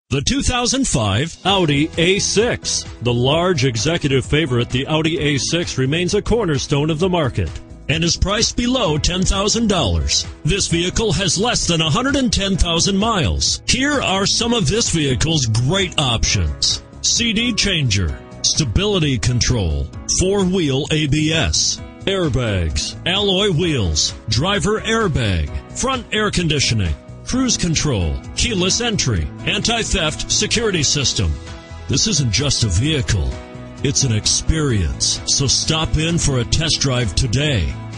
The 2005 Audi A6. The large executive favorite, the Audi A6, remains a cornerstone of the market and is priced below $10,000. This vehicle has less than 110,000 miles. Here are some of this vehicle's great options: CD changer, stability control, 4-wheel ABS, airbags, alloy wheels, driver airbag, front air conditioning, cruise control, keyless entry, anti-theft security system. This isn't just a vehicle, it's an experience. So stop in for a test drive today.